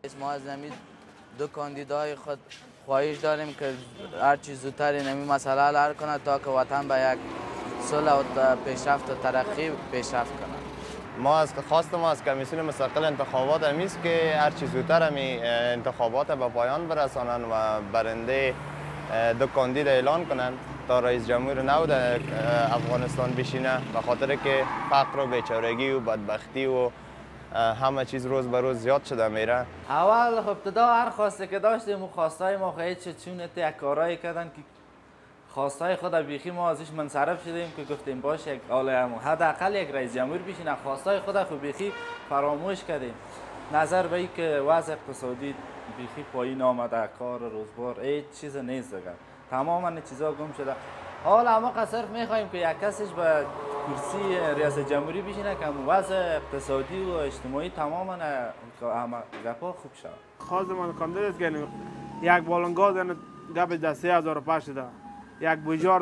ما از نمی دو کاندیدای خود خواهش داریم که هر چیز زودتر این مسئله حل کنه تا که وطن به یک صلح و پیشرفت و ترقی پیشرفت کنه. ما از خواست ما از کمیسیون مستقل انتخابات همیست که هر چیز زودتر همی انتخابات به پایان برسانند و برنده دو کاندید اعلان کنند تا رئیس جمهور نو در افغانستان بشینه، به خاطر که فقر و بیچارگی و بدبختی و همه چیز روز به روز زیاد شده میره. اول خب ابتدا هر خواسته که داشتیم و خواستای ما خیلی چونه یک کارایی کردن که خواستای خود بیخی ما ازش منصرف شدیم که گفتیم باشه یک حداقل یک رئیس جمهور بشینه. خواستای خود خب بیخی فراموش کردیم نظر به این که وضع اقتصادی بیخی پایین آمده، کار روزگار هیچ چیز نیست دیگه، تماما چیزا گم شده. حالا ما صرف میخوایم که یک کسش به کرسی ریاست جمهوری بشینه که وضع اقتصادی و اجتماعی تماما همه گپا خوب شد. خواست من کاندید است که یک بالنگاز گپ 13000 شده، یک بوجار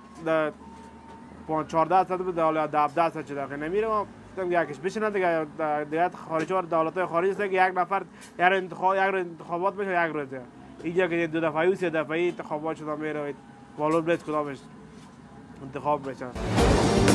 14 صد بود، حالا 17 صد شده. نمیره ما یکیش بشینه دیگه. دیگه خارجی ها دولت‌های خارجی است که یک نفر یک انتخابات میشه یک روز. اینجا که دو دفعه و سه دفعه انتخابات شده میره، معلوم نیست کدامش انتخاب بشه.